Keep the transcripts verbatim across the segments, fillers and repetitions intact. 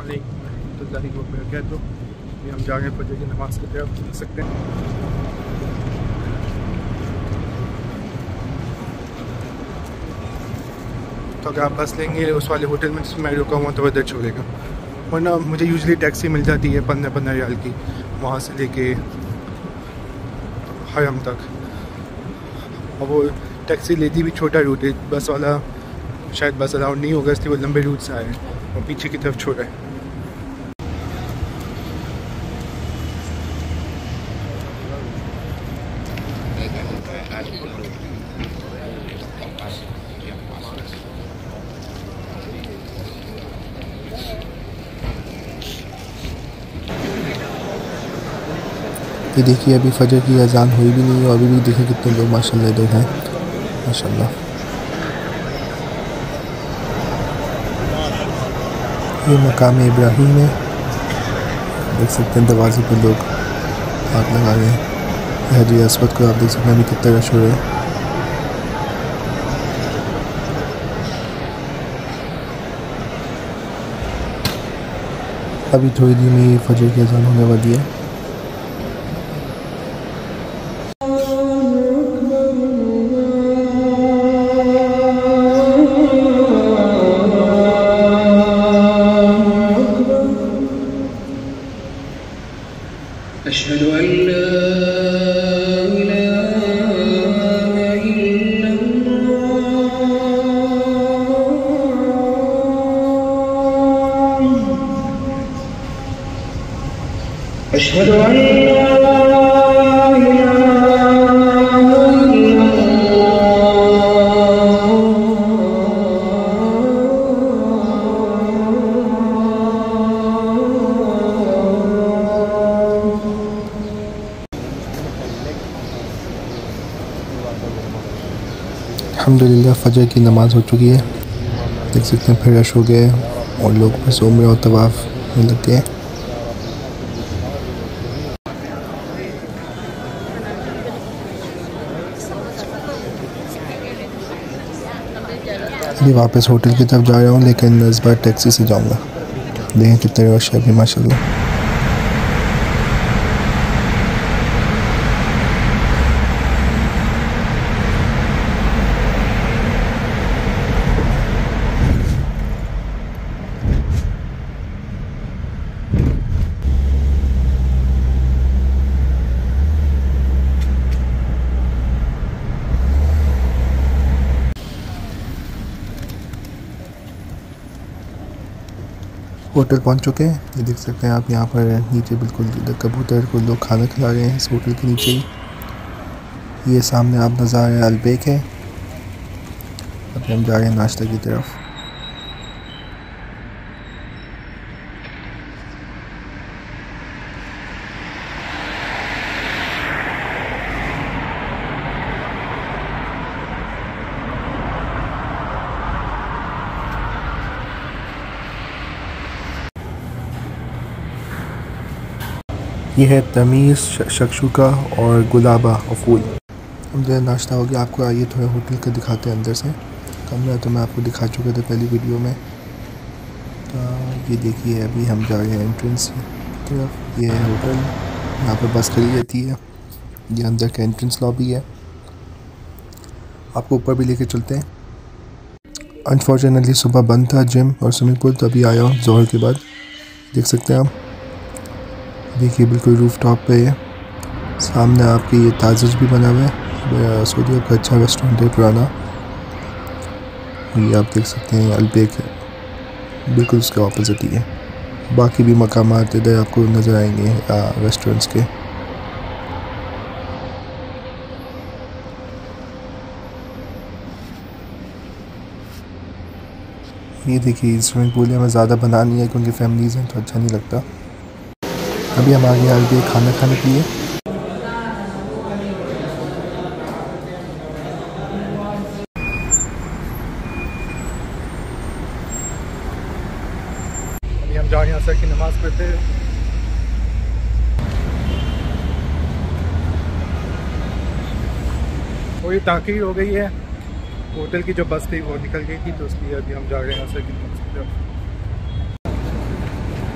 रहमतुल्लाहि व बरकातुहू। अभी हम जा रहे हैं फजर की नमाज़ की तरफ, देख सकते हैं। तो अगर आप बस लेंगे उस वाले होटल में जिसमें मैं रुका हुआ तो उधर छोड़ेगा, वरना मुझे यूजुअली टैक्सी मिल जाती है पंद्रह पंद्रह रियाल की, वहाँ से लेके हरम तक। और वो टैक्सी लेती भी छोटा रूट है, बस वाला शायद बस अलाउड नहीं होगा, इसलिए वो लंबे रूट से आए और पीछे की तरफ छोड़ा है। ये देखिए अभी फजर की अजान हुई भी नहीं है और अभी भी देखिए कितने लोग माशाल्लाह इधर हैं, माशाल्लाह। ये मकाम इब्राहिम है, देख सकते हैं दरवाजे पर लोग हाथ लगा रहे हैं। हजर अस्वद को आप देख सकते हैं अभी कितना रश हो रहा है। अभी थोड़ी देर में फजर की अजान होने वाली है। अशहदु अल्ला इलाहा इल्लल्लाह अशहदु अल्ला अल्हम्दुलिल्लाह फजर की नमाज़ हो चुकी है, देख सकते हैं फिर रश हो गए और लोग बस उम्र और तवाफ़ में लग गए। अभी वापस होटल की तरफ जा रहा हूँ, लेकिन इस बार टैक्सी से जाऊँगा। देखें कितने रश है अभी माशाल्लाह। होटल पहुंच चुके हैं, ये देख सकते हैं आप यहाँ पर नीचे बिल्कुल कबूतर को लोग खाना खिला रहे हैं इस होटल के नीचे ही। ये सामने आप नज़ारा अलबेक है। अभी हम जा रहे हैं नाश्ते की तरफ। ये है तमीज़, शक्शुका और गुलाबा और फूल। जो नाश्ता हो गया, आपको आइए थोड़ा होटल का दिखाते हैं अंदर से। कमरा तो मैं आपको दिखा चुका था पहली वीडियो में। तो ये देखिए अभी हम जा रहे हैं एंट्रेंस की तरफ। ये है होटल, यहाँ पर बस खड़ी रहती है। ये अंदर का एंट्रेंस लॉबी है, आपको ऊपर भी लेके चलते हैं। अनफॉर्चुनेटली सुबह बंद था जिम और स्विमिंग पूल, तो अभी आया हूँ ज़ोहर के बाद। देख सकते हैं आप, देखिए बिल्कुल रूफ टॉप पे है। सामने आपके ये ताजिज भी बना हुआ है, सऊदी अरब का अच्छा रेस्टोरेंट है पुराना। ये आप देख सकते हैं अलबेक है, बिल्कुल उसके ऑपोजिट ही है। बाकी भी मकामात इधर आपको नज़र आएंगे रेस्टोरेंट्स के। ये देखिए स्विमिंग पूल है, मैं ज़्यादा बना नहीं है क्योंकि फैमिलीज़ हैं तो अच्छा नहीं लगता। अभी हम आगे आगे खाना खाने के लिए। अभी हम जा रहे हैं असर की नमाज़ पढ़ते हैं। थोड़ी ताख़ीर हो गई है, होटल की जो बस थी वो निकल गई थी, तो इसलिए अभी हम जा रहे हैं असर की नमाज़ की तरफ।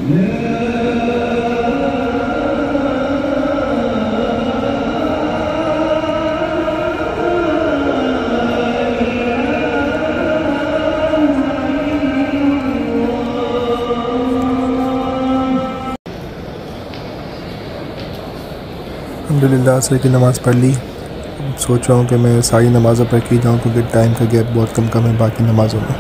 अल्हम्दुलिल्लाह असर की नमाज़ पढ़ ली। अब सोच रहा हूँ कि मैं सारी नमाज़ें पढ़ के जाऊँ क्योंकि टाइम का गैप बहुत कम कम है बाकी नमाज़ों में।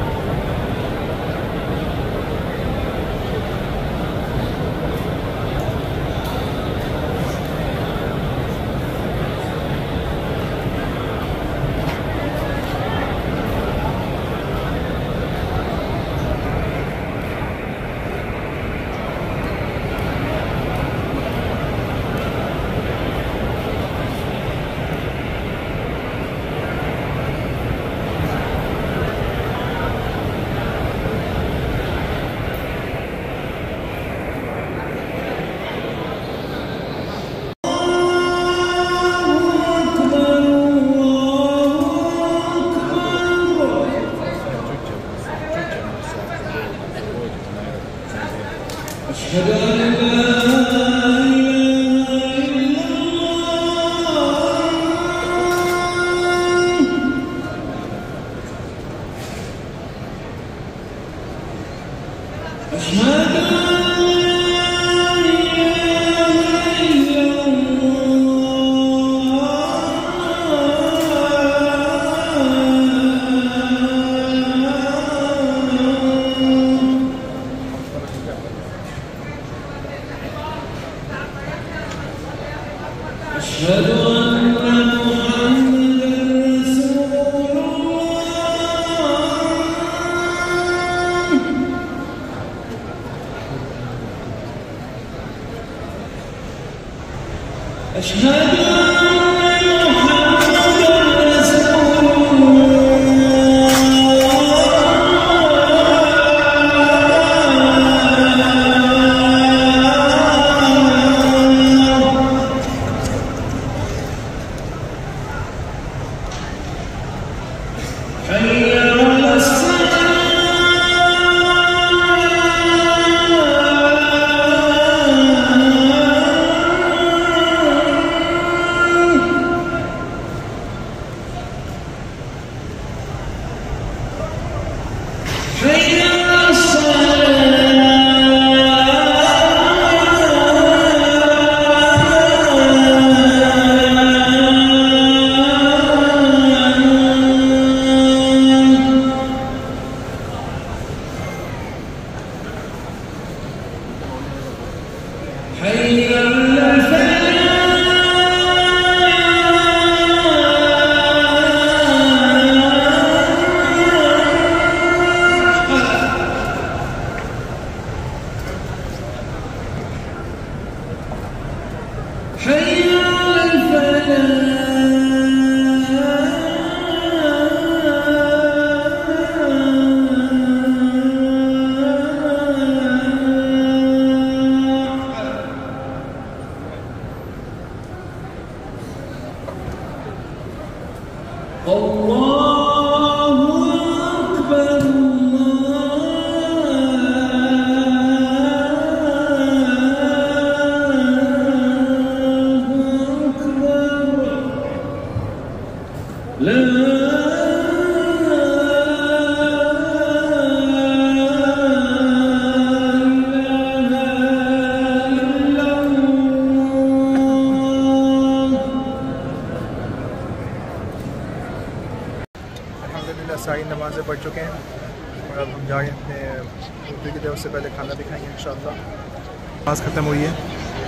सारी नमाज़ें पढ़ चुके हैं और अब हम जा रहे हैं अपने होटल की तरफ से पहले खाना भी खाएंगे इंशाअल्लाह। नमाज़ ख़त्म हुई है।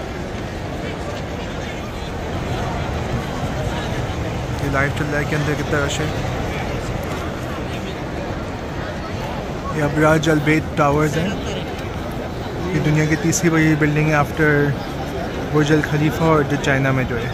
ये लाइव चल रहा है कि अंदर कितना रश है। ये अबराज अल बैत टावर्स हैं। ये दुनिया की तीसरी बड़ी बिल्डिंग है आफ्टर बुर्ज अल खलीफा और जो चाइना में जो है।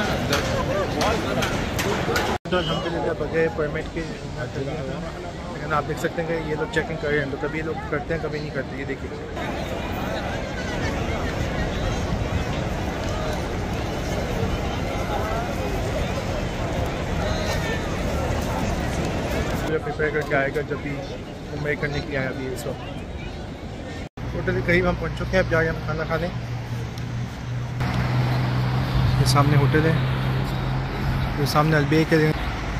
अल्हम्दुलिल्लाह बगैर परमिट के लेकिन सामने आप देख सकते हैं कि ये लोग चेकिंग कर रहे हैं, तो कभी ये लोग करते हैं कभी नहीं करते। ये देखिए प्रिपेयर करके आएगा जब भी उम्र करने के लिए आया अभी इस वक्त। होटल के करीब हम पहुंच चुके हैं, अब जा रहे हैं हम खाना खाने। ये सामने होटल है, ये सामने अलबेक है।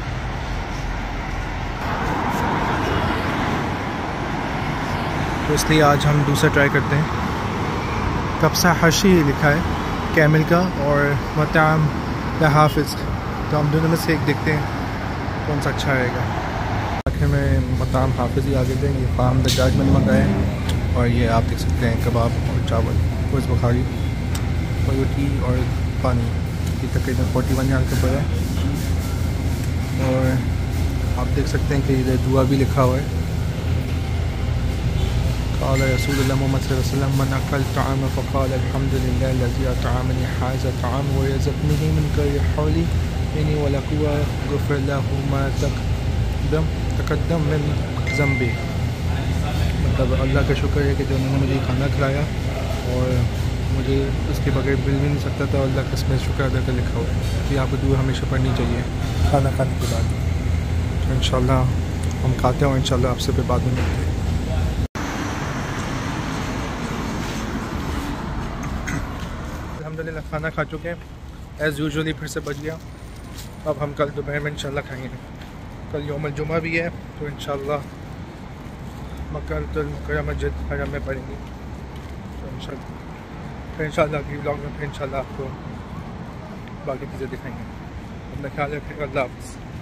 तो इसलिए आज हम दूसरा ट्राई करते हैं। कब्सा हर्शी लिखा है कैमल का और मताम द हाफिज़, तो हम दोनों में से एक देखते हैं कौन सा अच्छा रहेगा। आखिर में मताम हाफिज़ ही आगे देंगे। फार्म दजाज मैंने मंगाए हैं और ये आप देख सकते हैं कबाब और चावल, रोज़ बुखारी और रोटी और पानी। ये तकरीबन फोर्टी वन यहाँ के ऊपर है। और आप देख सकते हैं कि इधर दुआ भी लिखा हुआ है। क़ाल रसूलुल्लाह मोहम्मद सल्लल्लाहु अलैहि वसल्लम मन अकल तआम फ़क़ाल अल्हम्दुलिल्लाह लज़ी अतअमनी हाज़ा तआम व रज़क़नी मिन गैरि हौली मिन्नी वला क़ुव्वा ग़ुफ़िर लहू मा तक़द्दम तक़द्दम मिन ज़ंबी। मतलब अल्लाह का शुक्र है कि जो उन्होंने मुझे खाना खिलाया और मुझे उसके बगैर मिल भी नहीं सकता था। अल्लाह का इसमें शुक्र अदा कर लिखा हुआ है कि आपको दुआ हमेशा पढ़नी चाहिए खाना खाने के बाद। तो इंशाल्लाह हम खाते हैं और इंशाल्लाह आपसे फिर बाद में मिलते हैं। अल्हम्दुलिल्लाह खाना खा चुके हैं एज़ यूजुअली, फिर से बच गया। अब हम कल दोपहर में इंशाल्लाह खाएंगे। कल यौमुल जुमा भी है तो इंशाल्लाह मक्कातुल मुकर्रमा मस्जिद हरम में पढ़ेंगे। तो इंशाल्लाह फिर इंशाल्लाह अगली ब्लॉग में फिर इंशाल्लाह आपको बाकी चीज़ें दिखाएंगे। अपना ख्याल रखिएगा। अल्लाह हाफ़िज़।